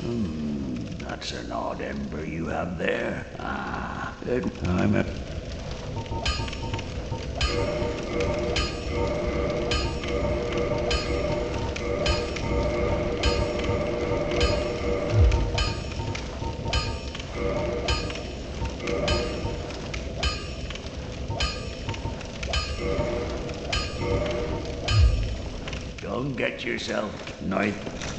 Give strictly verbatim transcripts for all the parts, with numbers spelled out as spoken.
Hmm, that's an odd ember you have there. Ah, good. I'm a... Don't get yourself knife.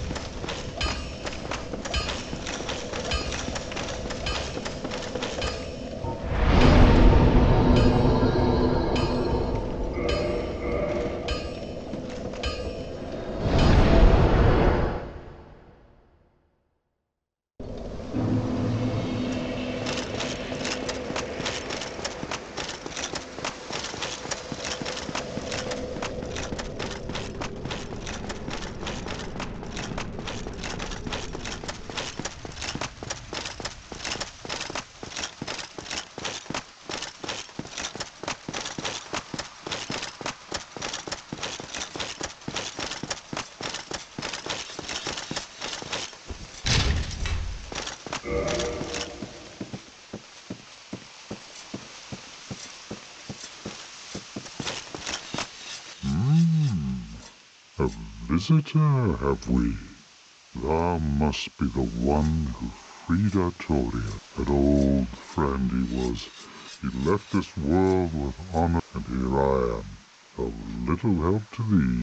A visitor, have we? Thou must be the one who freed Artorias. That old friend he was. He left this world with honor, and here I am, of little help to thee.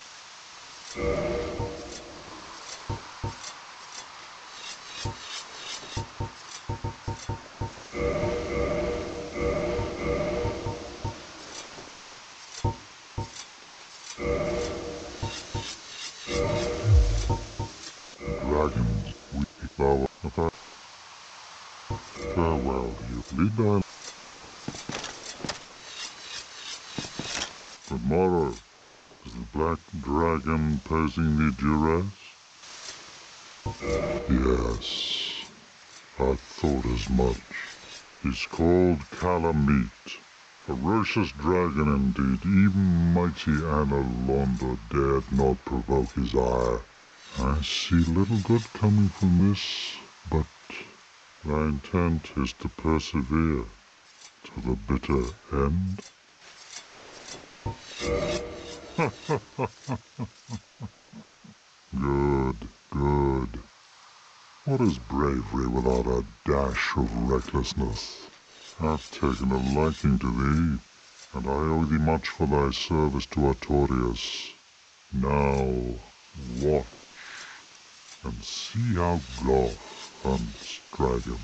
Dragons, we thou art. Farewell, you lead thy. Tomorrow is the black dragon posing thee duress? Yes, I thought as much. He's called Kalameet. Ferocious dragon indeed, even mighty Anna Londa dared not provoke his ire. I see little good coming from this, but thy intent is to persevere to the bitter end. Good, good. What is bravery without a dash of recklessness? I've taken a liking to thee, and I owe thee much for thy service to Artorias. Now, watch, and see how Gaugh hunts dragons.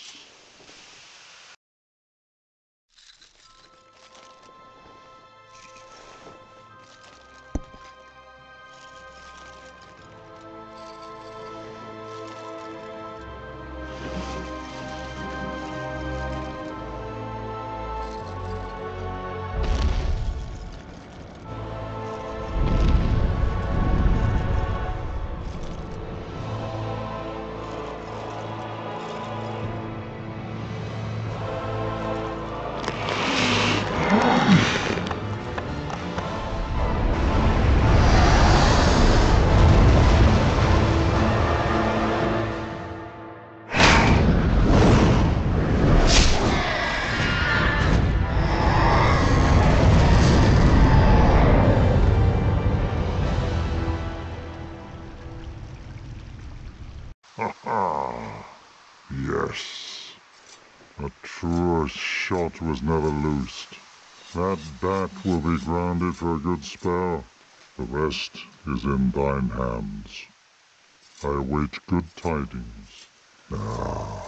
Ha ha! Yes. A truer shot was never loosed. That bat will be grounded for a good spell. The rest is in thine hands. I await good tidings. Now,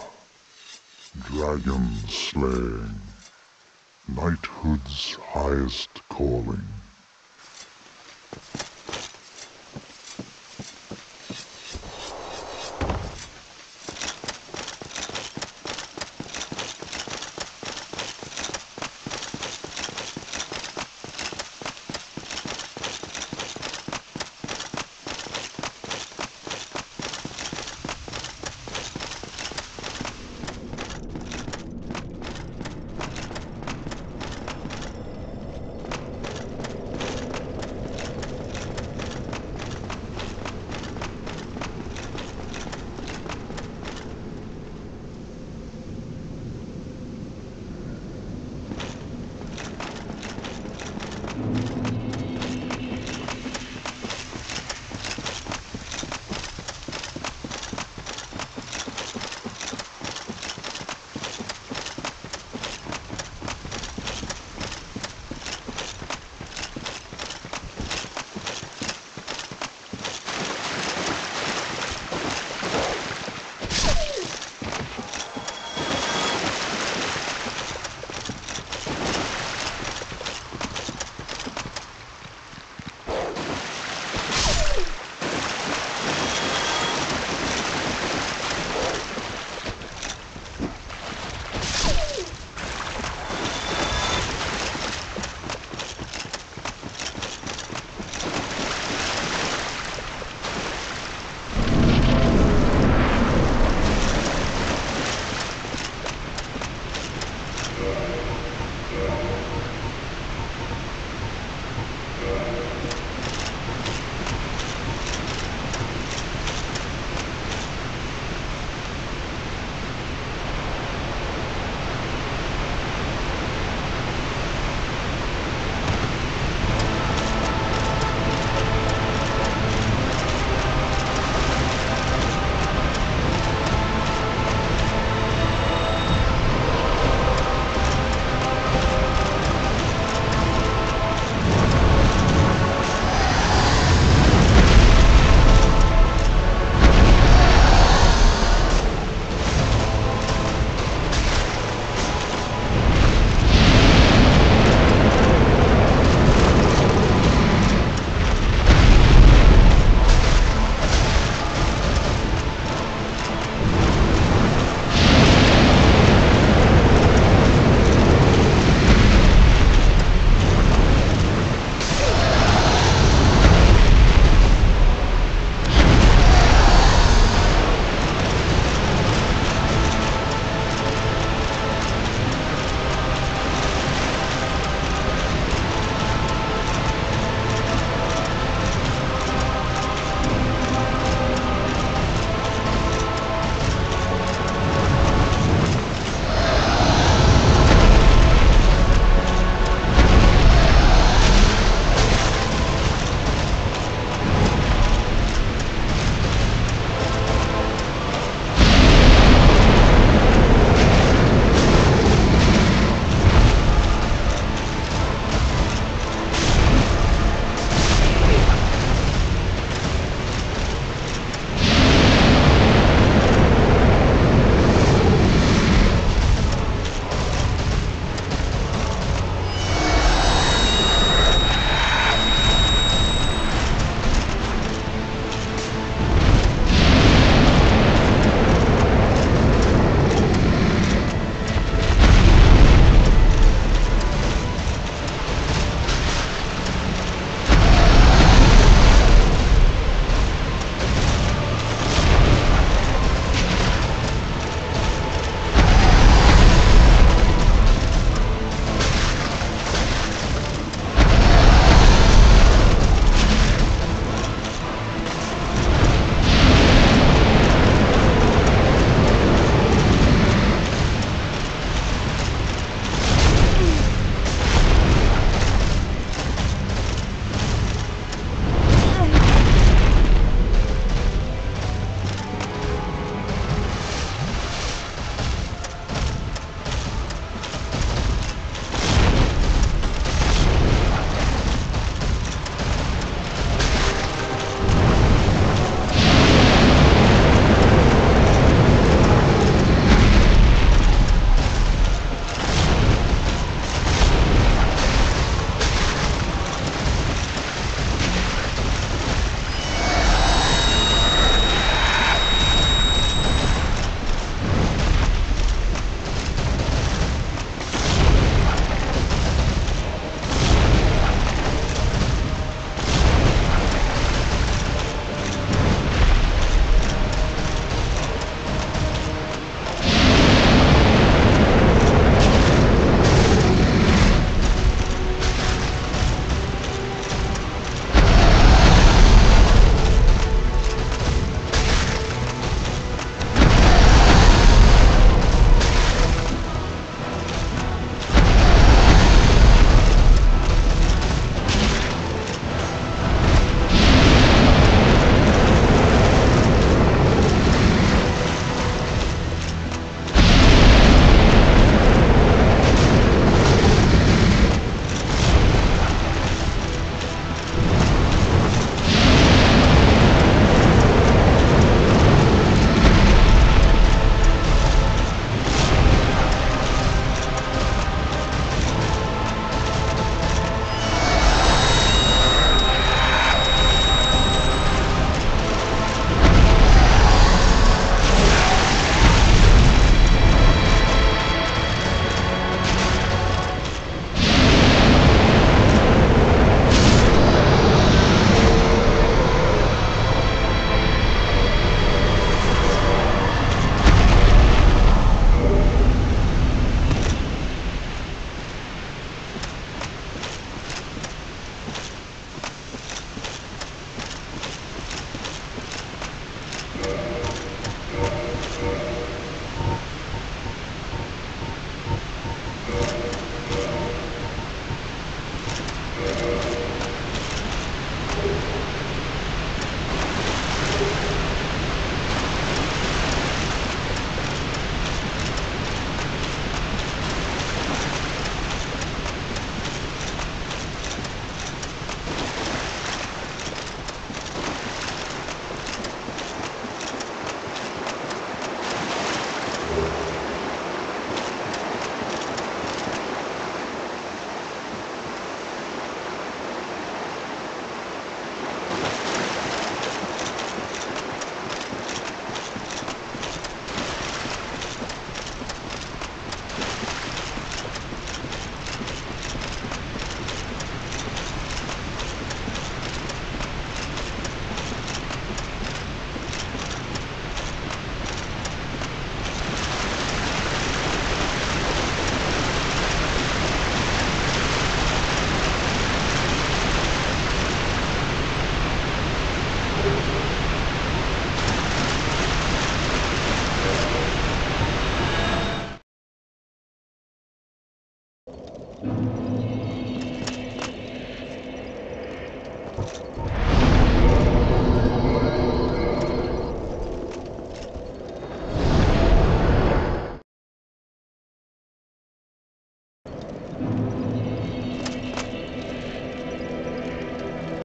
dragon slaying, knighthood's highest calling.